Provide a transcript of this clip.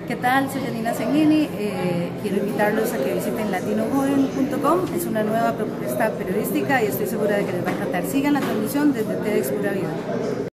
¿Qué tal? Soy Janina Zegnini. Quiero invitarlos a que visiten latinojoven.com. Es una nueva propuesta periodística y estoy segura de que les va a encantar. Sigan la transmisión desde TEDx Pura Vida.